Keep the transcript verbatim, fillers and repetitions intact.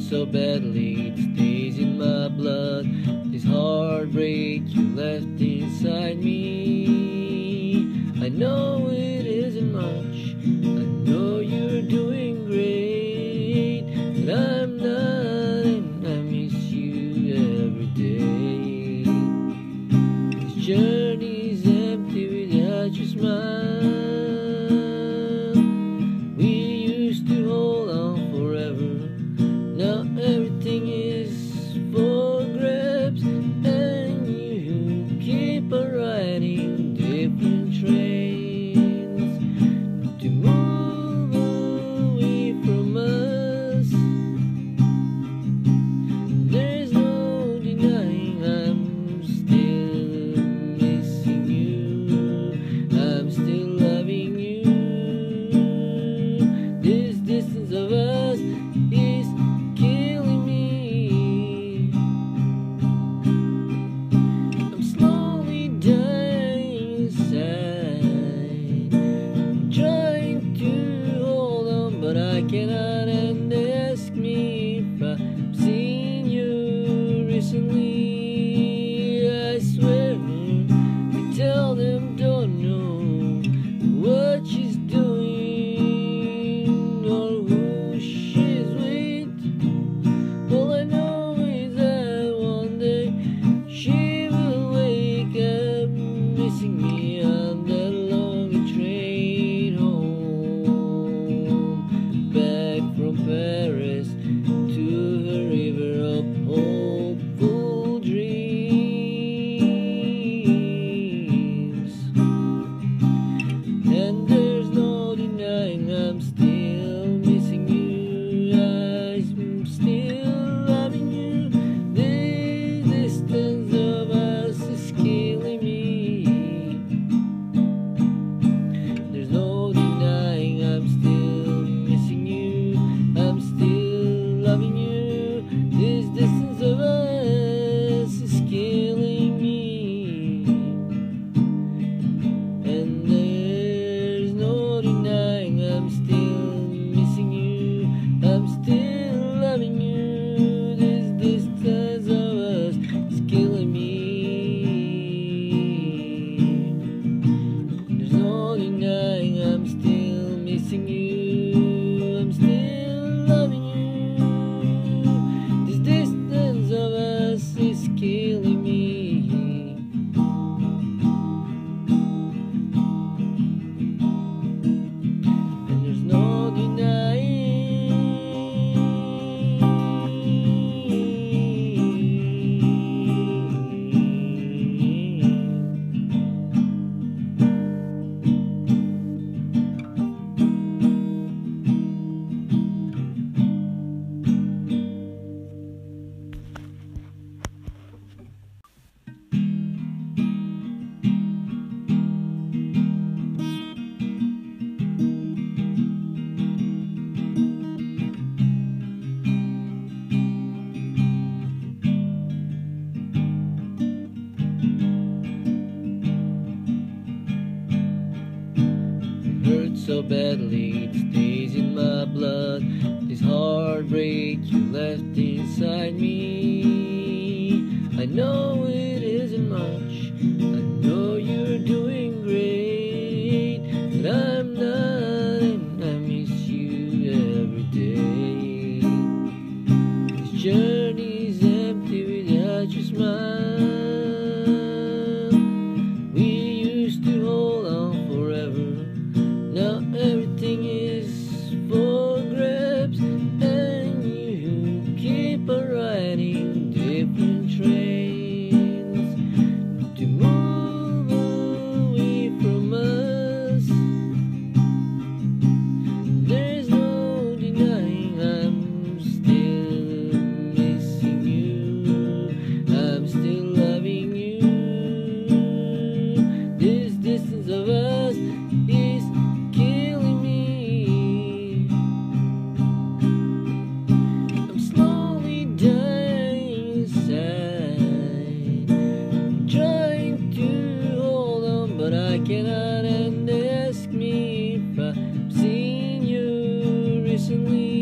so badly, it stays in my blood. This heartbreak you left inside me. I know it isn't much, I know you're doing great, but I'm not, and I miss you every day. This journey's empty without your smile. We used to hold on forever, now everything is for grabs, and you keep on riding different trains to move away from us. There's no denying I'm still missing you, I'm still loving you. This distance of us is killing me. I'm slowly dying inside. I'm trying to hold on, but I cannot. And they ask me if I've seen you recently. I swear, I tell them don't know what she's doing or who she's with. All I know is that one day she will wake up missing me on that long train home, back from Paris to her river of hopeful dreams. And there's no denying I'm still missing you, I'm still loving you. This distance of us is killing me. There's no denying I'm still missing you, I'm still loving you. This distance of us is killing me. And there's no denying I'm still missing you, I'm still loving you. This distance of us is killing me. There's no denying I'm still missing you, I'm still loving you. This distance of us is killing me. And there's no denying. Hurt so badly, it stays in my blood. This heartbreak you left inside me. I know it isn't much, I know you're doing great, but I'm not, and I miss you every day. This journey's empty without your smile. We used to hold on forever, now everything is for grabs, and you keep on riding different trains to move away from us. There's no denying I'm still missing you, I'm still loving you. This distance of us is killing me. I'm slowly dying inside. I'm trying to hold on, but I cannot. And they ask me if I've seen you recently.